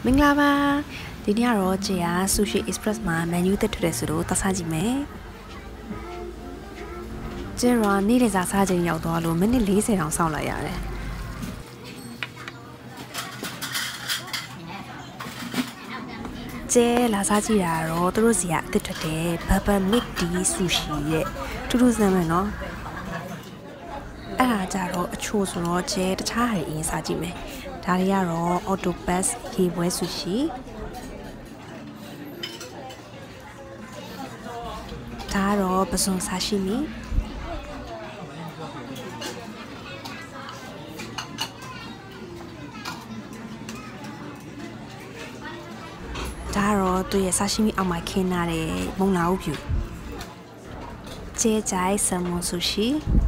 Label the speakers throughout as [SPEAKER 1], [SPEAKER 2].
[SPEAKER 1] မင်္ဂလာပါဒီနေ့ကတော့ကျေက Sushi Express မှာ menu တက်ထွက်တယ်ဆိုတော့တစားကြည့်မယ်ကျေရောနေ့လည်စာစားချိန်ရောက်သွားလို့မိနစ်40တောင်စောင့်လိုက်ရတယ်ကျေလာစားကြည့်တာတော့သူတို့စီကအတက်ထွက်တယ် Bubble Milk Tea Sushi ရဲ့ထူးထူးဆန်းမယ်နော်အဲ့ဒါကြတော့အချို့ဆိုတော့ကျေတခြားဟာအရင်စားကြည့်မယ်ဒါတွေကတော့ Octopus ရေပွဲ Sushi ဒါကတော့ပစွန်ဆာရှိမီဒါကတော့သူရဲ့ဆာရှိမီအောက်မှာခင်းထားတဲ့မုံလာဥဖြူကျဲကြိုက်ဆာမွန် Sushi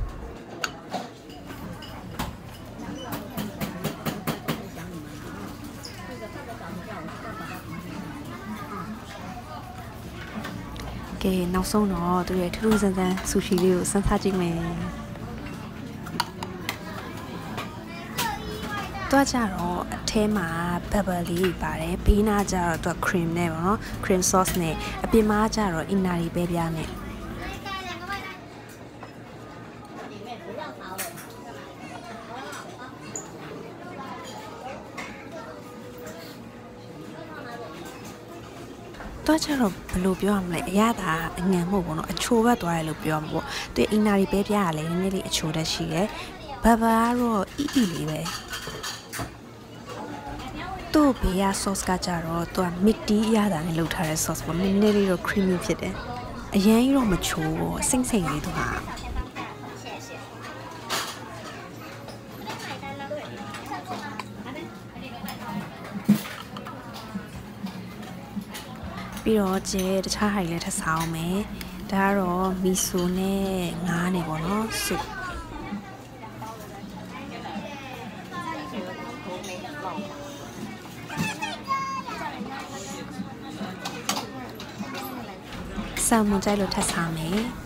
[SPEAKER 1] ကဲနောက်ဆုံးတော့သူရဲ့ထူးထူးဆန်းဆန်းဆူရှီလေးကိုစမ်းစားကြည့်မယ်တွားကြတော့အထဲမှာ bubble လေးပါတယ်ဘေးနားကျတော့သူက cream နဲ့ပေါ့နော် cream sauce နဲ့အပြင်မှာကျတော့ inari ပဲပြားနဲ့တော့ကျတော့ဘယ်လိုပြောရမလဲအရသာအငံမှုပေါ့နော်အချိုဘက်သွားတယ်လို့ပြောမှာပေါ့သူအင်နာရီပဲပြရလဲနည်းနည်းလေးအချိုတက်ရှိတယ်ဘဘကတော့အီလေးပဲသူ့ဘေးက sauce ကကြတော့သူက milk tea အရသာနဲ့လုပ်ထားတဲ့ sauce ပေါ့နည်းနည်းလေးတော့ creamy ဖြစ်တယ်အရင်ကြီးတော့မချိုးဘူးစိမ့်စိမ့်လေးသူကပြီးတော့ကျဲတခြားဟာတွေလည်းထပ်စားအောင်မယ်ဒါကတော့မီဆိုနဲ့ငါးနဲ့ပေါ့နော်ဆုဆာမွန်ကြိုက်လို့ထပ်စားမယ်